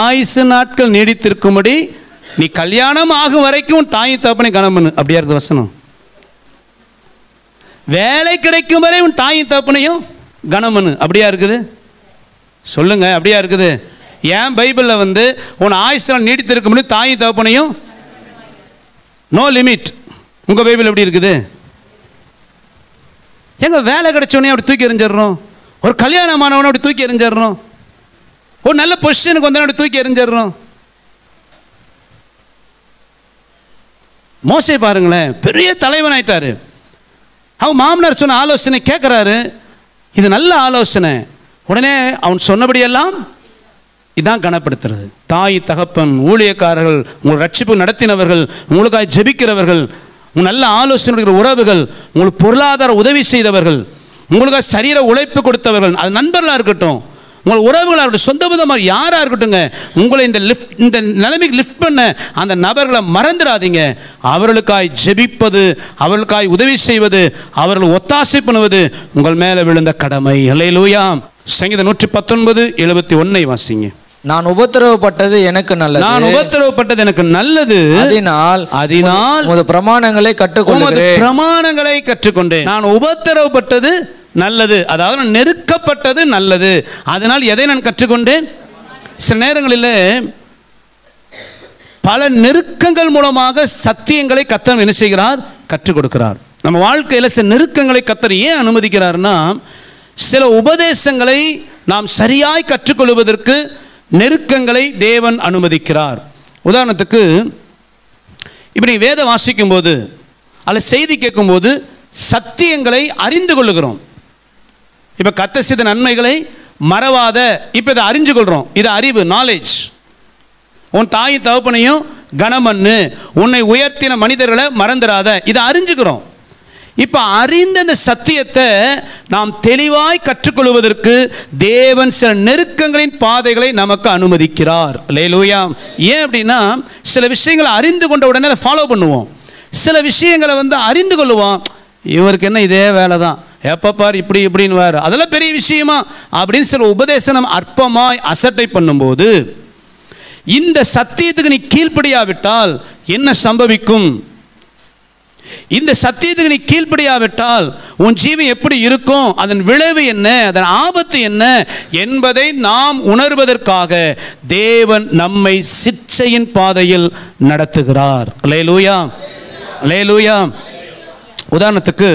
ஆயுசு நாட்கள் நீடித்திருக்கும்படி நீ கல்யாணம் ஆகும் வரைக்கும் தாய் தகப்பனை கனம் பண்ணு. அப்படியா இருக்குது வசனம். வேலை கிடைக்கும் வரை உன் தாய் தகப்பனையும் கனம் பண்ணு. அப்படியா இருக்குது சொல்லுங்க. அப்படியா இருக்குது. ஏன் பைபிளில் உன் ஆயுசு நாள் நீடித்திருக்கும்படி தாய் தகப்பனையும் நோ லிமிட். உங்கள் பைபிள் எப்படி இருக்குது? எங்க வேலை கிடைச்சோடனே அப்படி தூக்கி எறிஞ்சிடறோம். ஒரு கல்யாணமானவனை அப்படி தூக்கி எறிஞ்சிடறோம். ஒரு நல்ல பொசிஷனுக்கு வந்தவனை அப்படி தூக்கி எறிஞ்சிடறோம். மோசே பாருங்களேன், பெரிய தலைவன் ஆயிட்டாரு. அவன் மாமனார் சொன்ன ஆலோசனை கேட்குறாரு. இது நல்ல ஆலோசனை. உடனே அவன் சொன்னபடியெல்லாம் இதான் கனப்படுத்துறது. தாய் தகப்பன், ஊழியக்காரர்கள், உங்கள் ரட்சிப்பு நடத்தினவர்கள், உங்களுக்காக ஜெபிக்கிறவர்கள், உங்கள் நல்ல ஆலோசனை உறவுகள், உங்களுக்கு பொருளாதார உதவி செய்தவர்கள், உங்களுக்காக சரீர உழைப்பு கொடுத்தவர்கள், அது நண்பர்களாக இருக்கட்டும், உங்கள் உறவுகளாக இருக்கட்டும், சொந்த விதமாக யாராக இருக்கட்டுங்க, உங்களை இந்த நிலைமைக்கு லிஃப்ட் பண்ண அந்த நபர்களை மறந்துடாதீங்க. அவர்களுக்காய் ஜெபிப்பது, அவர்களுக்காய் உதவி செய்வது, அவர்கள் ஒத்தாசை பண்ணுவது உங்கள் மேலே விழுந்த கடமை. அல்லேலூயா. சங்கீதம் 119:71 வாசிங்க. நான் உபத்திரவப்பட்டது எனக்கு நல்லது. நான் உபத்திரவப்பட்டது எனக்கு நல்லது. அதனால் உமது பிரமாணங்களை கற்றுக்கொண்டேன். பிரமாணங்களை கற்றுக்கொண்டேன். நான் உபத்திரவப்பட்டது நல்லது, அதாவது நான் நெருக்கப்பட்டது நல்லது. அதனால் எதை நான் கற்றுக்கொண்டேன்? சில நேரங்களில் பல நெருக்கங்கள் மூலமாக சத்தியங்களை கர்த்தர் என்ன செய்கிறார்? கற்றுக் கொடுக்கிறார். நம்ம வாழ்க்கையில் சில நெருக்கங்களை கர்த்தர் ஏன் அனுமதிக்கிறார்னா, சில உபதேசங்களை நாம் சரியாய் கற்றுக்கொள்வதற்கு நெருக்கங்களை தேவன் அனுமதிக்கிறார். உதாரணத்துக்கு இப்படி வேதம் வாசிக்கும் போது அல்ல செய்தி கேட்கும்போது சத்தியங்களை அறிந்து கொள்ளுகிறோம். இப்போ கர்த்தர் செய்த நன்மைகளை மறவாத, இப்போ இதை அறிஞ்சு கொள்கிறோம். இது அறிவு, நாலேஜ். உன் தாய் தகப்பனையும் கனமண்ணு, உன்னை உயர்த்தின மனிதர்களை மறந்துடாத, இதை அறிஞ்சுக்கிறோம். இப்போ அறிந்த இந்த சத்தியத்தை நாம் தெளிவாய் கற்றுக்கொள்வதற்கு தேவன் சில நெருக்கங்களின் பாதைகளை நமக்கு அனுமதிக்கிறார். அல்லேலூயா. ஏன் அப்படின்னா, சில விஷயங்களை அறிந்து கொண்ட உடனே அதை ஃபாலோ பண்ணுவோம். சில விஷயங்களை அறிந்து கொள்ளுவோம். இவருக்கு என்ன இதே வேலை தான், எப்போ பார் இப்படி இப்படின்னு வேறு, அதெல்லாம் பெரிய விஷயமா அப்படின்னு சில உபதேசம் அற்பமாய் அசட்டை பண்ணும்போது, இந்த சத்தியத்துக்கு நீ கீழ்ப்படியாவிட்டால் என்ன சம்பவிக்கும்? இந்த சத்தியத்துக்கு நீ கீழ்ப்படியாவிட்டால் உன் ஜீவன் எப்படி இருக்கும், அதன் விளைவு என்ன, அதன் ஆபத்து என்ன என்பதை நாம் உணர்வதற்காக தேவன் நம்மை சிட்சையின் பாதையில் நடத்துகிறார். அல்லேலூயா, அல்லேலூயா. உதாரணத்துக்கு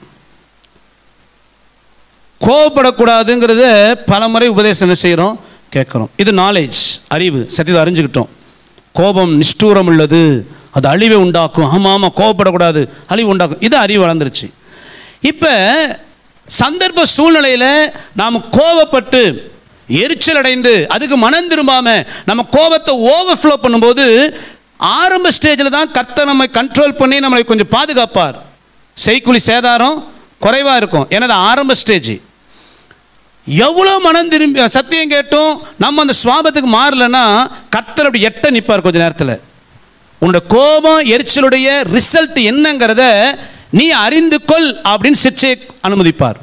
கோபப்படக்கூடாதுங்கிறத பல முறை உபதேசம் செய்கிறோம், கேட்குறோம். இது நாலேஜ், அறிவு, சத்தியத்தை அறிஞ்சுக்கிட்டோம். கோபம் நிஷ்டூரம் உள்ளது, அது அழிவை உண்டாக்கும். ஆமாம் ஆமாம், கோபப்படக்கூடாது, அழிவு உண்டாக்கும். இது அறிவு வளர்ந்துருச்சு. இப்போ சந்தர்ப்ப சூழ்நிலையில் நாம் கோபப்பட்டு எரிச்சல் அடைந்து அதுக்கு மனம் திரும்பாமல் நம்ம கோபத்தை ஓவர்ஃப்ளோ பண்ணும்போது ஆரம்ப ஸ்டேஜில் தான் கர்த்தர் நம்மை கண்ட்ரோல் பண்ணி நம்மளை கொஞ்சம் பாதுகாப்பார். செய்குலி சேதாரம் குறைவாக இருக்கும். ஏன்னா அது ஆரம்ப ஸ்டேஜ். எவ்வளோ மனம் திரும்பி சத்தியம் கேட்டும் நம்ம அந்த சுவாபத்துக்கு மாறலைன்னா கர்த்தர் அப்படி எட்ட நிற்பார் கொஞ்சம் நேரத்தில். உன்னோட கோபம் எரிச்சலுடைய ரிசல்ட் என்னங்கிறத நீ அறிந்து கொள் அப்படின்னு சிற்சையை அனுமதிப்பார்.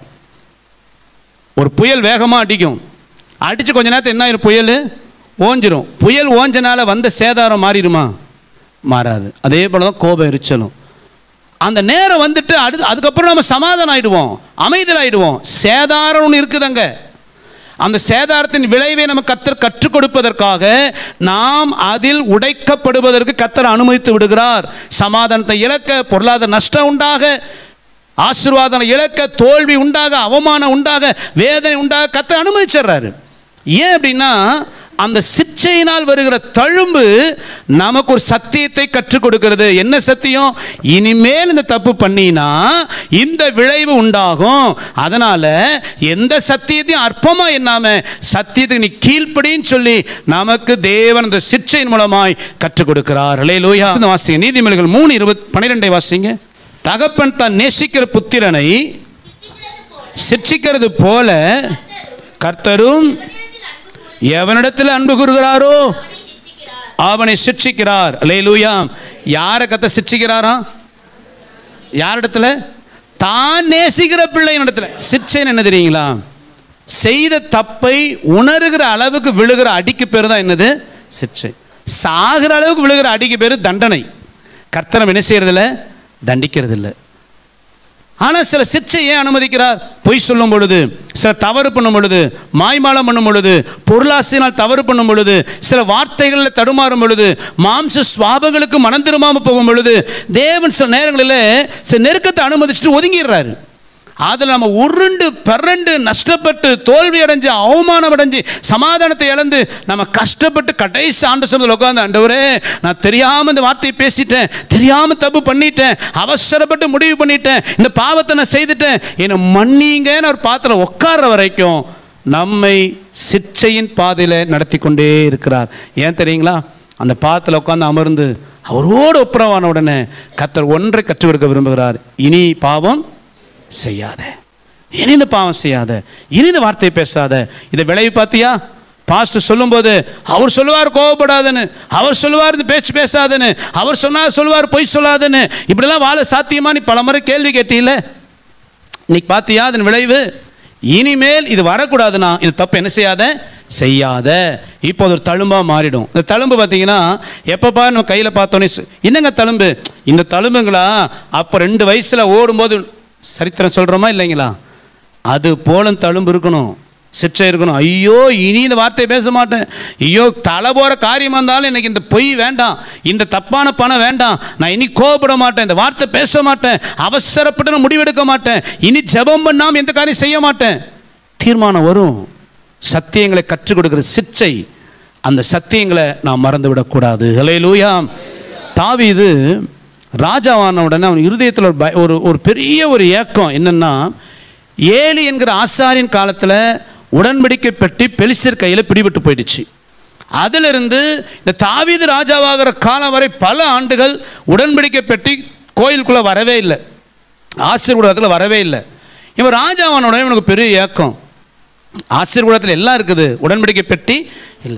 ஒரு புயல் வேகமாக அடிக்கும், அடித்து கொஞ்ச நேரத்தில் என்ன ஆயிரும்? புயல் ஓஞ்சிரும். புயல் ஓஞ்சனால வந்த சேதாரம் மாறிடுமா? மாறாது. அதே போல தான் கோபம் எரிச்சலும். அந்த நேரம் அதுக்கப்புறம் நம்ம சமாதானம் ஆகிடுவோம், அமைதலாகிடுவோம். சேதாரம் ஒன்று இருக்குதுங்க. அந்த சேதாரத்தின் விளைவை நம்ம கர்த்தர் கற்றுக் கொடுப்பதற்காக நாம் அதில் உடைக்கப்படுவதற்கு கர்த்தர் அனுமதித்து விடுகிறார். சமாதானத்தை இழக்க, பொருளாதார நஷ்டம் உண்டாக, ஆசீர்வாதம் இழக்க, தோல்வி உண்டாக, அவமானம் உண்டாக, வேதனை உண்டாக கர்த்தர் அனுமதிச்சிடுறாரு. ஏன் அப்படின்னா, அந்த சிற்சையினால் வருகிற தழும்பு நமக்கு ஒரு சத்தியத்தை கற்றுக் கொடுக்கிறது. என்ன சத்தியம்? இனிமேல் இந்த தப்பு பண்ணினா இந்த விளைவு உண்டாகும். அதனால எந்த சத்தியத்தையும் அற்பமா எண்ணாம சத்தியத்துக்கு நீ கீழ்ப்படின்னு சொல்லி நமக்கு தேவன் அந்த சிற்சையின் மூலமாய் கற்றுக் கொடுக்கிறார். அல்லேலூயா. வாசிங்க நீதிமொழிகள் 3:12 வாசிங்க. தகப்பன் தான் நேசிக்கிற புத்திரனை சிட்சிக்கிறது போல கர்த்தரும் எவனிடத்தில் அன்பு கூறுகிறாரோ அவனை சிட்சிக்கிறார். அல்லேலூயா. யாரை கர்த்தர் சிட்சிக்கிறாரா? யாரிடத்துல? தான் நேசிக்கிற பிள்ளையினிடத்துல. சிட்சைன்னு என்ன தெரியுங்களா? செய்த தப்பை உணர்கிற அளவுக்கு விழுகிற அடிக்கு பேர் தான் என்னது? சிற்றை. சாகிற அளவுக்கு விழுகிற அடிக்கு பேர் தண்டனை. கர்த்தர் என்ன செய்யறதில்ல? தண்டிக்கிறது இல்லை. ஆனால் சில சிற்றை ஏன் அனுமதிக்கிறார்? பொய் சொல்லும் பொழுது, சில தவறு பண்ணும் பொழுது, மாய்மாலம் பண்ணும் பொழுது, பொருளாசையினால் தவறு பண்ணும் பொழுது, சில வார்த்தைகளில் தடுமாறும் பொழுது, மாம்ச சுவாபங்களுக்கு மனம் திரும்பாமல் போகும் பொழுது, தேவன் சில நேரங்களில் சில நெருக்கத்தை அனுமதிச்சுட்டு ஒதுங்கிடுறாரு. அதில் நம்ம உருண்டு பரண்டு நஷ்டப்பட்டு தோல்வி அடைஞ்சு அவமானம் அடைஞ்சு சமாதானத்தை இழந்து நம்ம கஷ்டப்பட்டு கடைசி ஆண்டு சொன்னதில் உட்காந்து, ஆண்டவரே நான் தெரியாமல் இந்த வார்த்தையை பேசிட்டேன், தெரியாமல் தப்பு பண்ணிட்டேன், அவசரப்பட்டு முடிவு பண்ணிட்டேன், இந்த பாவத்தை நான் செய்துட்டேன், என்னை மன்னிங்கன்னு ஒரு பாத்திரம் உட்கார்ற வரைக்கும் நம்மை சிற்றையின் பாதையில் நடத்தி கொண்டே இருக்கிறார். ஏன் தெரியுங்களா? அந்த பாத்தில் உட்காந்து அமர்ந்து அவரோடு ஒப்புரவான உடனே கர்த்தர் ஒன்றை கற்றுக் கொடுக்க விரும்புகிறார். இனி பாவம் செய்யாத, இனி இந்த பாவம் செய்யாத, இனி இந்த வார்த்தையை பேசாத. இதை விளைவு பார்த்தியா? பாஸ்டர் சொல்லும்போது அவர் சொல்லுவார் கோவப்படாதுன்னு, அவர் சொல்லுவார் இந்த பேச்சு பேசாதுன்னு, அவர் சொன்னார் சொல்லுவார் பொய் சொல்லாதுன்னு. இப்படிலாம் வாழ சாத்தியமா? நீ பல முறை கேள்வி கேட்டீல. இன்னைக்கு பார்த்தியா அதன் விளைவு? இனிமேல் இது வரக்கூடாதுன்னா இது தப்பு என்ன செய்யாத? செய்யாத. இப்போ ஒரு தழும்பாக மாறிடும். இந்த தழும்பு பார்த்தீங்கன்னா எப்பப்பா நம்ம கையில் பார்த்தோன்னே என்னங்க தழும்பு? இந்த தழும்புங்களா அப்போ 2 வயசில் ஓடும்போது சரித்திரம் சொல்கிறோமா இல்லைங்களா? அது போல தழும்பு இருக்கணும், சிற்றை இருக்கணும். ஐயோ இனி இந்த வார்த்தையை பேச மாட்டேன், ஐயோ தலை போகிற காரியமாக இருந்தாலும் எனக்கு இந்த பொய் வேண்டாம், இந்த தப்பான பணம் வேண்டாம், நான் இனி கோபப்பட மாட்டேன், இந்த வார்த்தை பேச மாட்டேன், அவசரப்பட்டு நான் முடிவெடுக்க மாட்டேன், இனி ஜெபம் பண்ணாமல் எந்த காரியம் செய்ய மாட்டேன். தீர்மானம் வரும். சத்தியங்களை கற்றுக் கொடுக்கிற சிற்றை, அந்த சத்தியங்களை நாம் மறந்து விடக்கூடாது. ஹல்லேலூயா. தாவீது ராஜாவான உடனே அவன் இருதயத்தில் ஒரு பெரிய ஒரு ஏக்கம் என்னன்னா, ஏலி என்கிற ஆசாரியின் காலத்தில் உடன்படிக்கை பெட்டி பெலிஸ்தர் கையில் பிடிபட்டு போயிடுச்சு. அதிலிருந்து இந்த தாவீது ராஜாவாகிற காலம் வரை பல ஆண்டுகள் உடன்படிக்கை பெட்டி கோயிலுக்குள்ளே வரவே இல்லை, ஆசீர்வாதத்தில் வரவே இல்லை. இவன் ராஜாவான உடனே இவனுக்கு பெரிய ஏக்கம், ஆசீர்வாதத்தில் எல்லாம் இருக்குது, உடன்படிக்கை பெட்டி இல்லை.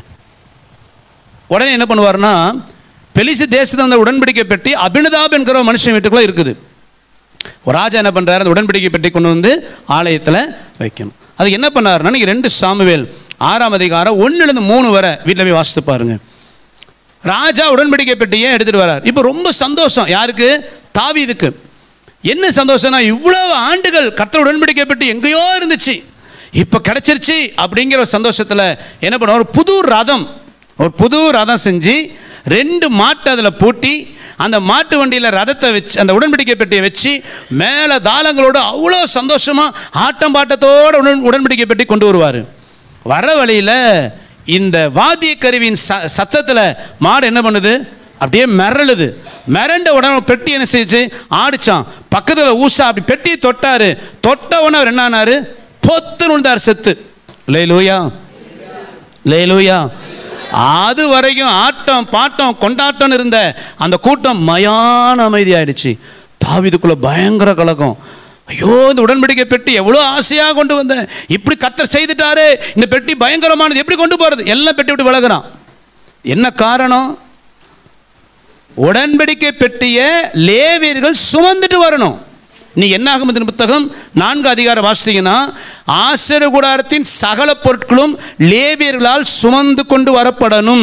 உடனே என்ன பண்ணுவார்னா, பெலிஸ்து தேசத்தில் அந்த உடன்படிக்கை பெட்டி அபினதாப் என்கிற ஒரு மனுஷன் வீட்டுக்குள்ளே இருக்குது. ஒரு ராஜா என்ன பண்ணுறாரு? அந்த உடன்படிக்கை பெட்டி கொண்டு வந்து ஆலயத்தில் வைக்கணும். அது என்ன பண்ணாருன்னா, நீங்கள் 2 சாமுவேல் 6ஆம் அதிகாரம் 1-3 வரை வீட்டில் போய் வாசித்து பாருங்க. ராஜா உடன்படிக்கை பெட்டியை எடுத்துகிட்டு வர்றார். இப்போ ரொம்ப சந்தோஷம். யாருக்கு? தாவீதுக்கு. என்ன சந்தோஷம்னா, இவ்வளவு ஆண்டுகள் கர்த்தர் உடன்படிக்கை பெட்டி எங்கேயோ இருந்துச்சு, இப்போ கிடைச்சிருச்சு அப்படிங்கிற ஒரு சந்தோஷத்தில் என்ன பண்ணுவார்? ஒரு புது ரதம் செஞ்சு 2 மாட்டு அதில் பூட்டி அந்த மாட்டு வண்டியில் ரதத்தை வச்சு அந்த உடன்படிக்கை பெட்டியை வச்சு மேலே தாளங்களோடு அவ்வளோ சந்தோஷமாக ஆட்டம் பாட்டத்தோடு உடன்படிக்கை பெட்டி கொண்டு வருவார். வர வழியில் இந்த வாத்திய கருவியின் சத்தத்தில் மாடு என்ன பண்ணுது? அப்படியே மிரளுது. மிரண்ட உடனே பெட்டி என்ன செய்ச்சு? ஆடிச்சான். பக்கத்தில் ஊசா அப்படி பெட்டியை தொட்டார். தொட்ட உடனே அவர் என்ன ஆனார்? பொத்து நுழைந்தார் செத்து. லேலூயா, லேலூயா. அது வரைக்கும் ஆட்டம் பாட்டம் கொண்டாட்டம் இருந்த அந்த கூட்டம் மயான அமைதி ஆயிடுச்சு. தாவீதுக்குள்ள பயங்கர கலக்கம். ஐயோ இந்த உடன்படிக்கை பெட்டி எவ்வளோ ஆசையாக கொண்டு வந்தேன், இப்படி கர்த்தர் செய்துட்டாரு, இந்த பெட்டி பயங்கரமானது, எப்படி கொண்டு போகிறது? எல்லாம் பெட்டி விட்டு விலகுறான். என்ன காரணம்? உடன்படிக்கை பெட்டியை லேவியர்கள் சுமந்துட்டு வரணும். நீ என்னாகமத்தின் புத்தகம் 4 அதிகாரம் வாசித்தீங்கன்னா, ஆசரிப்பு கூடாரத்தின் சகல பொருட்களும் லேவியர்களால் சுமந்து கொண்டு வரப்படணும்.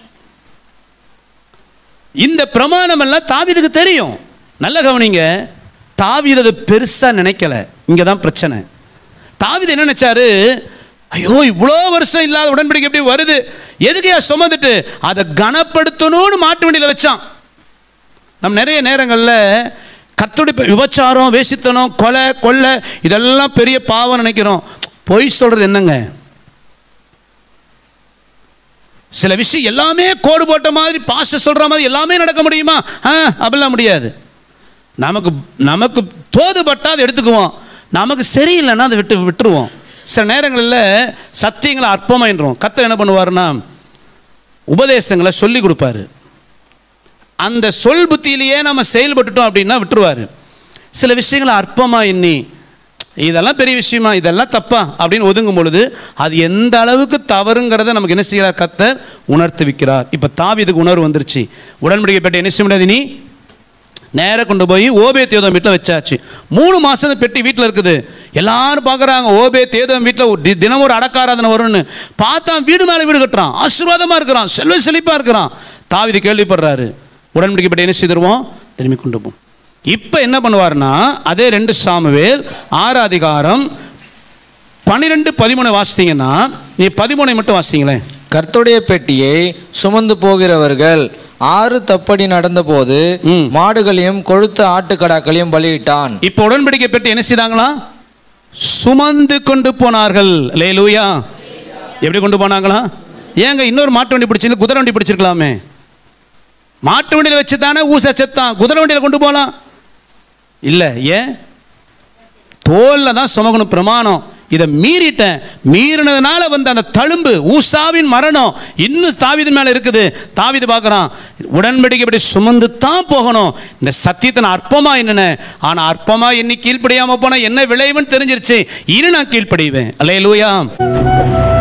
இந்த பிரமாணம் எல்லாம் தாவீதுக்கு தெரியும். நல்ல கவனிங்க, தாவீது அது பெருசா நினைக்கல. இங்க தான் பிரச்சனை. தாவீது என்ன நினைச்சாரு? ஐயோ இவ்வளோ வருஷம் இல்லாத உடன்படிக்கை எப்படி வருது, எதுக்கையா சுமந்துட்டு அதை கனப்படுத்தணும்னு மாட்டு வண்டியில் வச்சான். நம்ம நிறைய நேரங்களில் கர்த்தருடைய விபச்சாரம், வேசித்தனம், கொலை கொள்ளை இதெல்லாம் பெரிய பாவம் நினைக்கிறோம். பொய் சொல்கிறது என்னங்க? சில விஷயம் எல்லாமே கோடு போட்ட மாதிரி பாஸ்டர் சொல்கிற மாதிரி எல்லாமே நடக்க முடியுமா? அப்படிலாம் முடியாது. நமக்கு தோதுபட்டால் அதை எடுத்துக்குவோம், நமக்கு சரியில்லைன்னா அதை விட்டுருவோம். சில நேரங்களில் சத்தியங்களை அற்பமாயின்றோம். கர்த்தர் என்ன பண்ணுவார்னா, உபதேசங்களை சொல்லி கொடுப்பாரு. அந்த சொல் புத்தியிலேயே நம்ம செயல்பட்டுட்டோம் அப்படின்னா விட்டுருவார். சில விஷயங்களை அற்பமாக எண்ணி இதெல்லாம் பெரிய விஷயமா, இதெல்லாம் தப்பா அப்படின்னு ஒதுங்கும் பொழுது அது எந்த அளவுக்கு தவறுங்கிறத நமக்கு என்ன செய்கிறார்? கர்த்தர் உணர்த்து வைக்கிறார். இப்போ தாவீதுக்கு உணர்வு வந்துருச்சு. உடன்படிக்கை பெட்டி என்ன செய்ய முடியாது, நீ நேராக கொண்டு போய் ஓபேத்-ஏதோம் வீட்டில் வச்சாச்சு. 3 மாதம் பெட்டி வீட்டில் இருக்குது. எல்லாரும் பார்க்குறாங்க, ஓபேத்-ஏதோம் வீட்டில் தினம் ஒரு அடக்காராதனை வரும்னு. பார்த்தா வீடு மேலே வீடு கட்டுறான், ஆசீர்வாதமாக இருக்கிறான், செல்வ செழிப்பாக இருக்கிறான். தாவீது கேள்விப்படுறாரு. உடன்படிக்கை பெட்டி என்ன செய்திருவோம்? திரும்பி கொண்டு போவோம். இப்போ என்ன பண்ணுவார்னா, அதே 2 சாமுவேல் 6 அதிகாரம் 12-13 வாசித்தீங்கன்னா, நீ 13 மட்டும் வாசிங்களேன். கர்த்தருடைய பெட்டியை சுமந்து போகிறவர்கள் 6 தப்படி நடந்தபோது மாடுகளையும் கொழுத்த ஆட்டுக்கடாக்களையும் பலியிட்டான். இப்போ உடன்படிக்கை பெட்டி என்ன செய்தாங்களா? சுமந்து கொண்டு போனார்கள். அல்லேலூயா. எப்படி கொண்டு போனாங்களா? ஏங்க இன்னொரு மாட்டு வண்டி பிடிச்சி குதிரை வண்டி பிடிச்சிருக்கலாமே? மாட்டு வண்டியில் வச்சு தானே ஊச செத்தான், குதிரை வண்டியில் கொண்டு போகலாம் இல்லை. ஏன்? தோல்ல தான் சுமக்கணும் பிரமாணம். இதை மீறினதுனால வந்த அந்த தழும்பு, ஊசாவின் மரணம் இன்னும் தாவீது மேலே இருக்குது. தாவீது பார்க்குறான், உடன்படிக்கை இப்படி சுமந்து தான் போகணும். இந்த சத்தியத்தின் அற்பமா என்னென்ன, ஆனால் அற்பமா எண்ணி கீழ்ப்படியாமல் போனால் என்ன விளைவுன்னு தெரிஞ்சிருச்சு. இனி நான் கீழ்ப்படிவேன். அல்லேலூயா.